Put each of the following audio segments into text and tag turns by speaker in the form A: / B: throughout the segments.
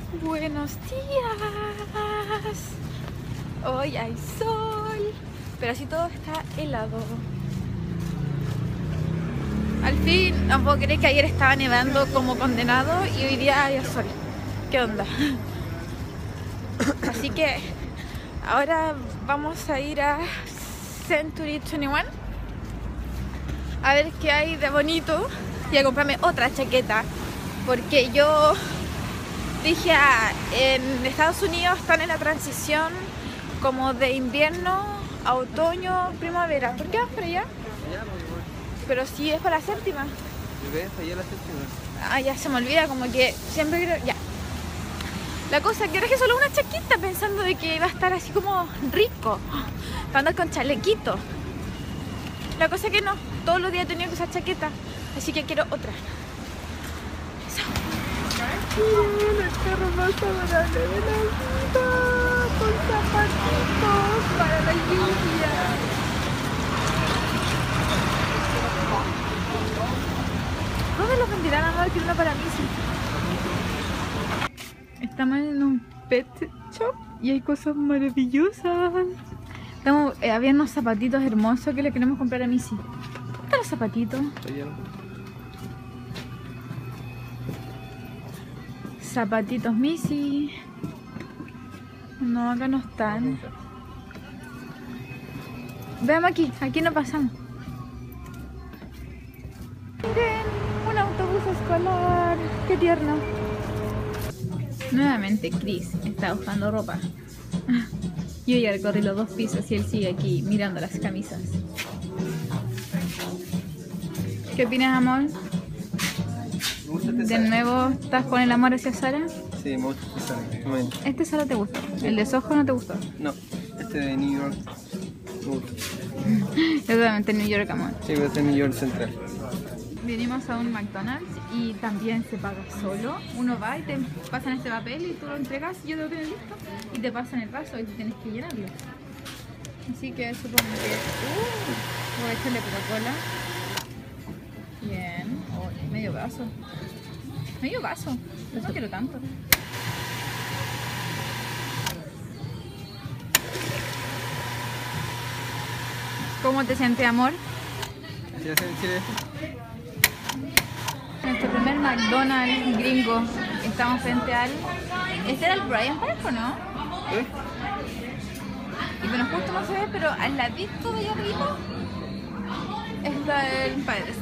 A: Buenos días. Hoy hay sol, pero así todo está helado. Al fin, no puedo creer que ayer estaba nevando como condenado y hoy día hay sol. ¿Qué onda? Así que ahora vamos a ir a Century 21 a ver qué hay de bonito y a comprarme otra chaqueta, porque yo dije, en Estados Unidos están en la transición como de invierno a otoño, primavera. ¿Por qué vas para allá? Pero si es para la séptima.
B: ¿Ves? Allá la séptima.
A: Ah, ya se me olvida, como que siempre creo... Ya. La cosa que traje solo una chaqueta pensando de que iba a estar así como rico, para andar con chalequito. La cosa que no, todos los días he tenido que usar chaqueta, así que quiero otra. Eso. El carro más adorable de la vida, con zapatitos para la lluvia. ¿Dónde los venderán, amor? Quiero una para mí, sí. Estamos en un pet shop y hay cosas maravillosas. Había unos zapatitos hermosos que le queremos comprar a Missy. ¿Dónde están los zapatitos? Zapatitos Missy. No, acá no están. Veamos aquí, aquí no pasamos. Miren, un autobús escolar. Qué tierno. Nuevamente Chris está buscando ropa. Yo ya recorrí los 2 pisos y él sigue aquí mirando las camisas. ¿Qué opinas, amor?
B: Me gusta este
A: ¿De
B: Zara.
A: nuevo estás con el amor hacia Sara?
B: Sí, me gusta este Zara.
A: Este solo te gustó. ¿El de Soho no te gustó?
B: No, este de New York. Me gusta.
A: Es obviamente New York, amor.
B: Sí, este de New York Central.
A: Venimos a un McDonald's y también se paga solo. Uno va y te pasan este papel y tú lo entregas y yo te lo tengo listo y te pasan el vaso y tú tienes que llenarlo. Así que supongo que... voy a echarle Coca-Cola. Bien. Oh, medio vaso. Medio vaso. No quiero tanto. ¿Cómo te sientes, amor?
B: ¿Sí hace en Chile?
A: Nuestro primer McDonald's gringo. Estamos frente al... ¿Este era el Bryant Park o no?
B: ¿Eh?
A: Y bueno, justo no se ve, pero al ladito de allá arriba está el Padres.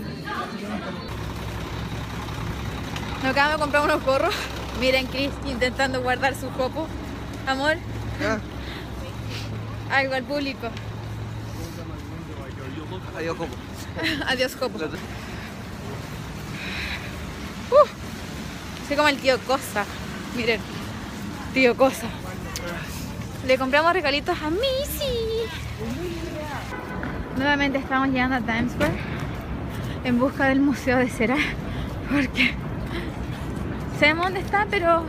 A: Nos acabamos de comprar unos gorros. Miren, Chris intentando guardar su copo. Amor,
B: Ah.
A: algo al público.
B: Adiós, ¿cómo?
A: Adiós, copo. Soy como el tío Cosa. Miren, tío Cosa. Le compramos regalitos a Missy. Nuevamente estamos llegando a Times Square en busca del Museo de Cera, porque sabemos dónde está, pero...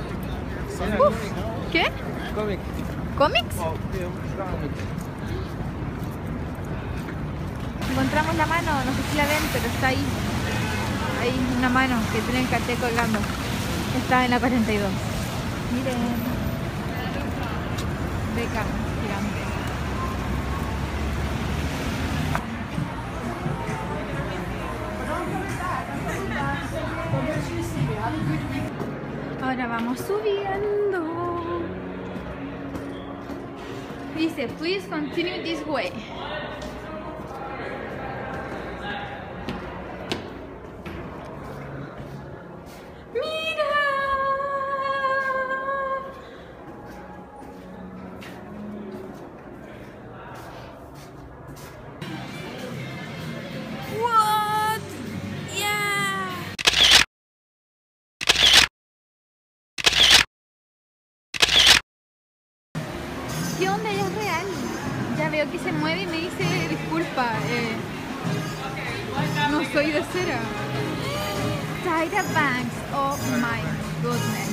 A: ¿Qué?
B: Cómic.
A: ¿Cómics? Encontramos la mano, no sé si la ven, pero está ahí. Hay una mano que tiene el cartel colgando. Está en la 42. Miren. Beca gigante. Ahora vamos subiendo. Dice, please continue this way. What? Yeah. ¿Qué onda? Ya es real. Ya veo que se mueve y me dice, disculpa, no soy de cera. Tyra Banks, oh my goodness.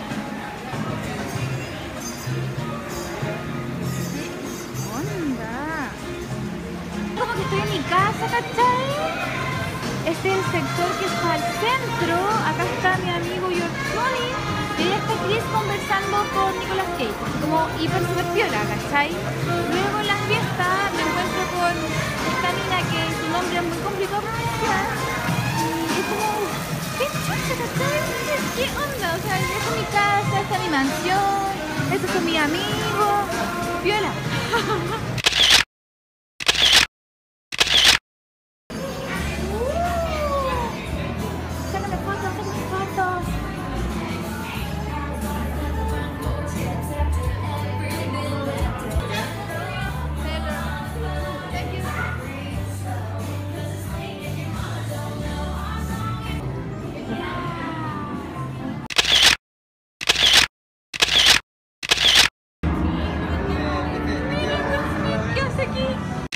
A: ¿Qué onda? Como que estoy en mi casa, ¿cachai? Este es el sector que está al centro. Acá está mi amigo George Tony. Y ella está Chris conversando con Nicolas Cage, como hiper super piola, ¿cachai? Luego en la fiesta me encuentro con esta mina que su nombre es muy complicado de pronunciar. Y es como, ¿qué chucha, cachai? ¿Qué onda? O sea, esta es mi casa, esta es mi mansión, estos son mis amigos, piola. Sácame fotos, sácame fotos. Thank you. ¿Qué hace aquí?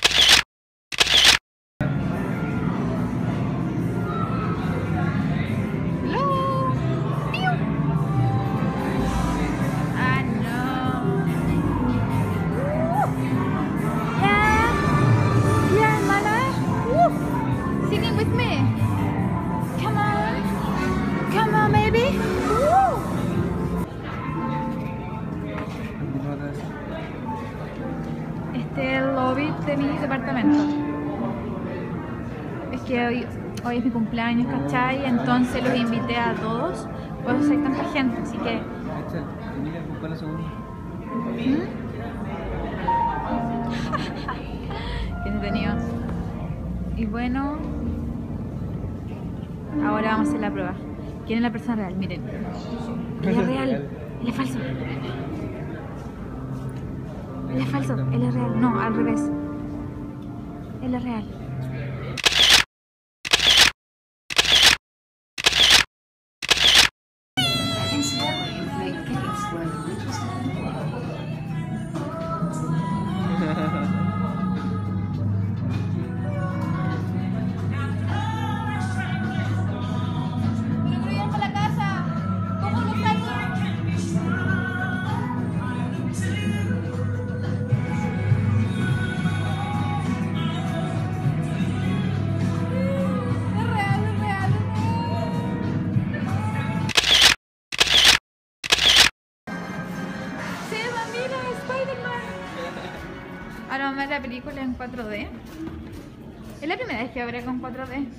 A: Hello. Piu. Ah, no. Yeah, hermana. Singing with me. Come on, baby. Este es el lobby de mi departamento. Es que hoy es mi cumpleaños, ¿cachai? Entonces los invité a todos. Por eso hay tanta gente, así que...
B: Mira, busca la segunda.
A: Qué entretenido. Y bueno, ahora vamos a hacer la prueba. ¿Quién es la persona real? Miren. Él es real. Él es falso. Él es falso. Él es real. No, al revés. Él es real. Ahora vamos a ver la película en 4D. Es la primera vez que veré con 4D.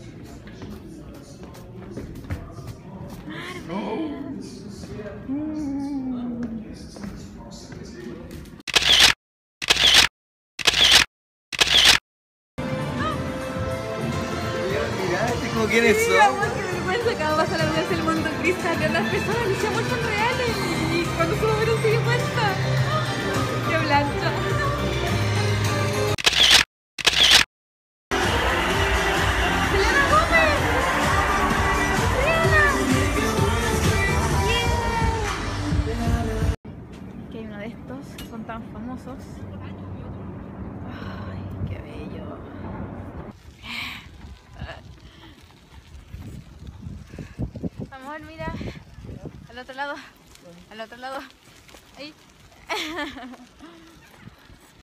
B: ¿Cómo quiénes
A: Sí,
B: son?
A: amor, qué vergüenza, acaba de pasar la vez el mundo cristal de las personas y se han muerto reales. Y cuando se volvieron se dio cuenta. ¡Qué blanca! ¡Selena Gómez! ¡Selena! ¡Yeah! Que hay uno de estos que son tan famosos. ¡Ay, qué bello! Amor, mira, al otro lado, ahí.